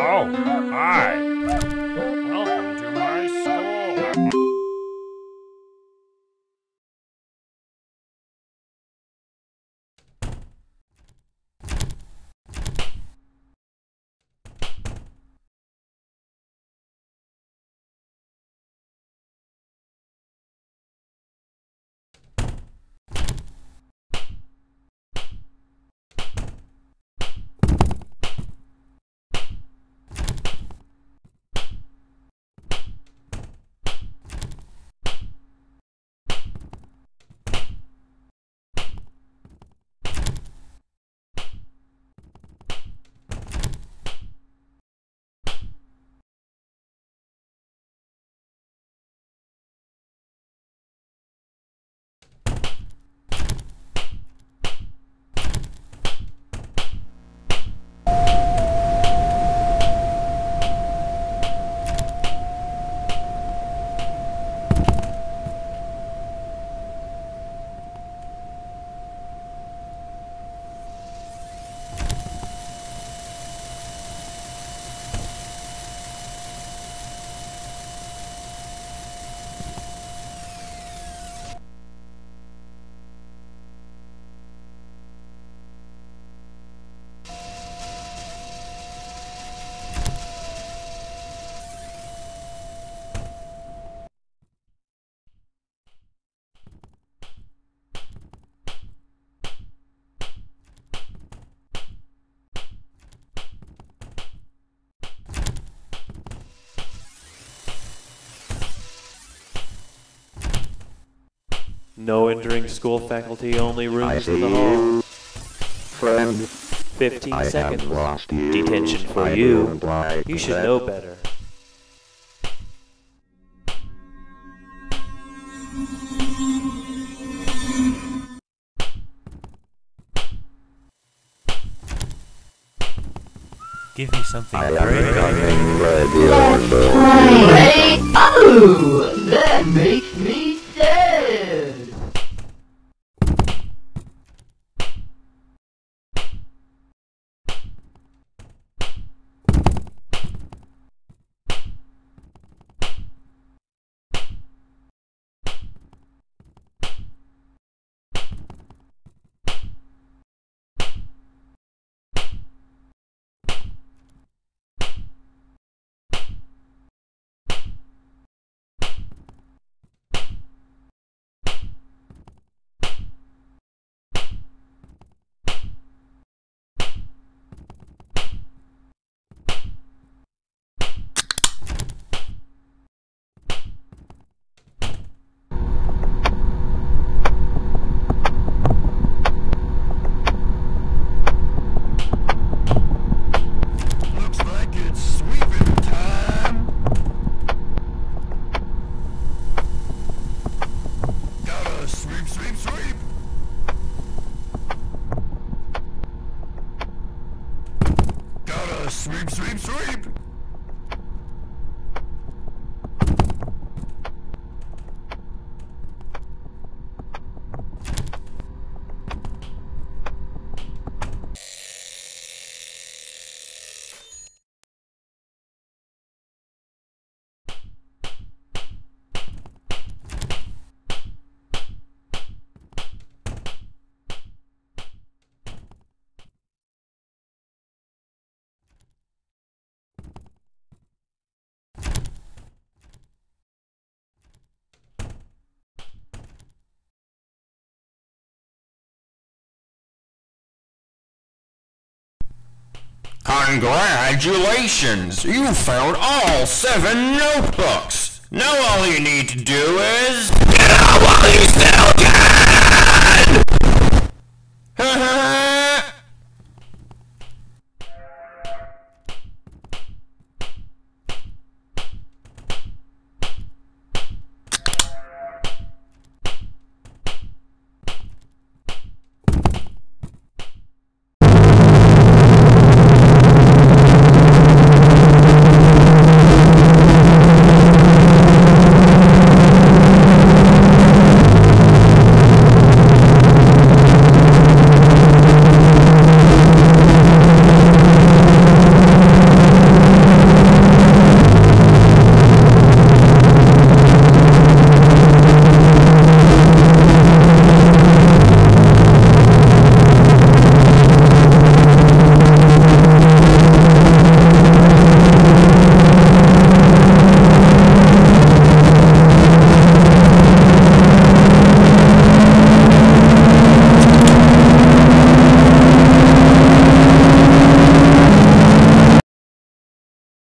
Oh, hi. Welcome to my school. No entering school, faculty only, rooms I to see the hall. you, friend. 15 I seconds. have lost you. Detention for I you. don't like You should that. know better. Give me something I am great. becoming ready. Hey, oh, that makes me sad. Looks like it's sweeping time. Gotta sweep, sweep, sweep. Gotta sweep, sweep, sweep. Congratulations! You found all 7 notebooks! Now all you need to do is... Get out while you still can!